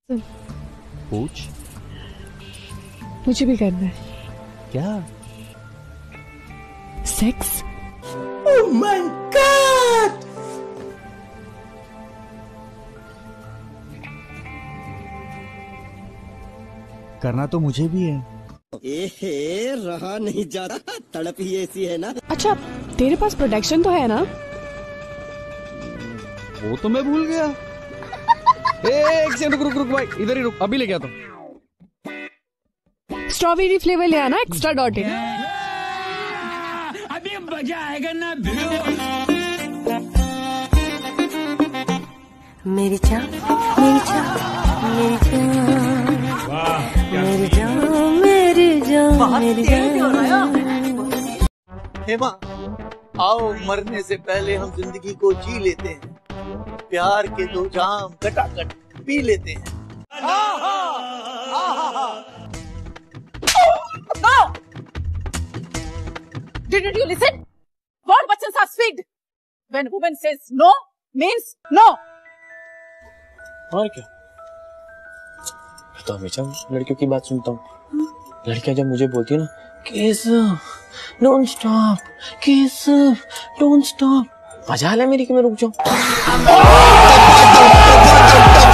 पूछ। मुझे भी करना है। क्या? सेक्स। Oh my god! करना तो मुझे भी है। रहा नहीं जा रहा, तड़प ही ऐसी है ना। अच्छा, तेरे पास प्रोटेक्शन तो है ना? वो तो मैं भूल गया। एक सेकंड, रुक रुक भाई, इधर ही रुक, अभी लेके आता हूँ। स्ट्रॉबेरी फ्लेवर ले आना, एक्स्ट्रा डॉटेड। अभी मजा आएगा ना। मेरी जान, मेरी जान, मेरी जान, मेरी जान, मेरी जान, मेरी जान। हेमा, आओ मरने से पहले हम जिंदगी को जी लेते हैं, प्यार के दो जाम कटाकट पी लेते हैं। No! Didn't you listen? What Bachchan Saab speak? When woman says no, means no. और क्या? मैं तो हमेशा लड़कियों की बात सुनता हूँ। लड़कियां जब मुझे बोलती है ना, kiss, don't stop, kiss, don't stop, मजा है मेरी कि मैं रुक जाऊं।